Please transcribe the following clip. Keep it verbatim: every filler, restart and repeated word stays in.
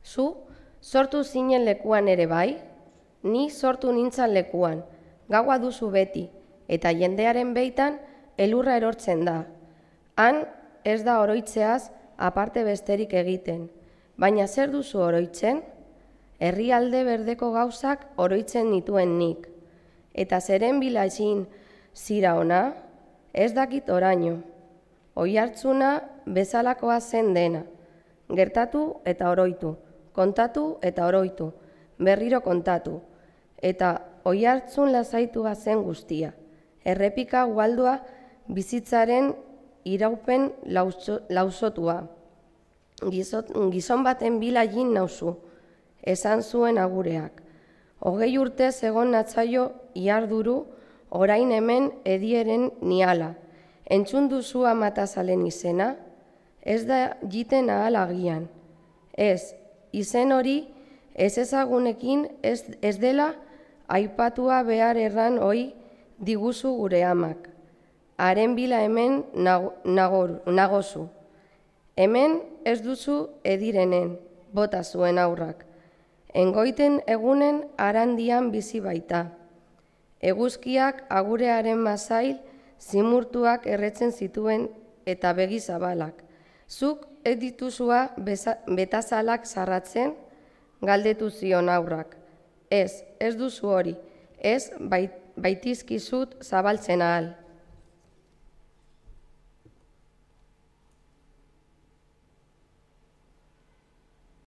Zu, sortu zinen lekuan ere bai, ni sortu nintzan lekuan, gaua duzu beti, eta jendearen beitan elurra erortzen da. Han ez da oroitzeaz aparte besterik egiten, baina zer duzu oroitzen? Herrialde berdeko gauzak oroitzen nituen nik. Eta zeren bilaizin zira ona, ez dakit oraino. Oihartzuna bezalakoa zen dena. Gertatu eta oroitu, kontatu eta oroitu, berriro kontatu. Eta oihartzun lasaitua zen guztia. Errepika ualdua bizitzaren iraupen lausotua. Gizon baten bilain nauzu, esan zuen agureak. Hogei urtez egon natzaio iarduru, orain hemen edieren niala. Entzun duzu amatazalen izena? Ez da jiten ahal agian. Ez, izen hori ez ezagunekin ez, ez dela aipatua behar erran hoi diguzu gure amak. Haren bila hemen nagor, nagozu. Hemen ez duzu edirenen, bota zuen aurrak. Engoiten egunen arandian bizi baita. Eguzkiak agurearen masail zimurtuak erretzen zituen eta begi zabalak. Zuk ez dituzua betazalak zarratzen, galdetu zion aurrak. Ez, ez duzu hori, ez bait, baitizkizut zabaltzen ahal.